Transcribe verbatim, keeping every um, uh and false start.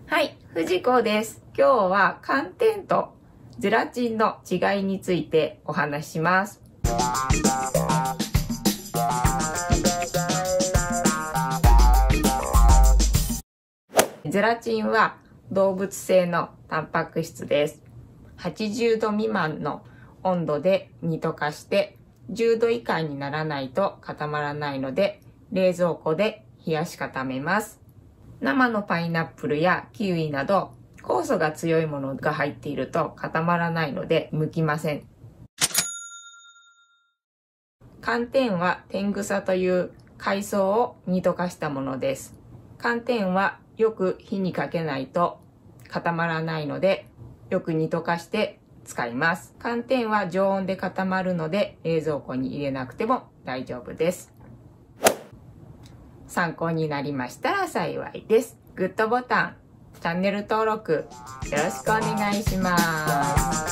はい、藤子です。今日は寒天とゼラチンの違いについてお話しします。ゼラチンは動物性のタンパク質です。はちじゅうど未満の温度で煮溶かしてじゅうど以下にならないと固まらないので、冷蔵庫で冷やし固めます。生のパイナップルやキウイなど酵素が強いものが入っていると固まらないので剥きません。寒天は天草という海藻を煮溶かしたものです。寒天はよく火にかけないと固まらないので、よく煮溶かして使います。寒天は常温で固まるので冷蔵庫に入れなくても大丈夫です。参考になりましたら幸いです。グッドボタン、チャンネル登録よろしくお願いします。